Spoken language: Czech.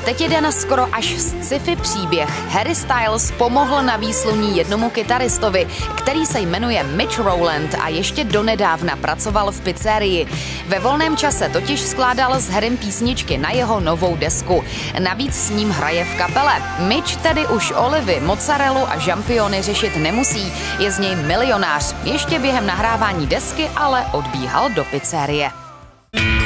A teď jeden skoro až sci-fi příběh. Harry Styles pomohl na výsluní jednomu kytaristovi, který se jmenuje Mitch Rowland a ještě donedávna pracoval v pizzerii. Ve volném čase totiž skládal s Harrym písničky na jeho novou desku. Navíc s ním hraje v kapele. Mitch tedy už olivy, mozzarellu a žampiony řešit nemusí. Je z něj milionář. Ještě během nahrávání desky ale odbíhal do pizzerie.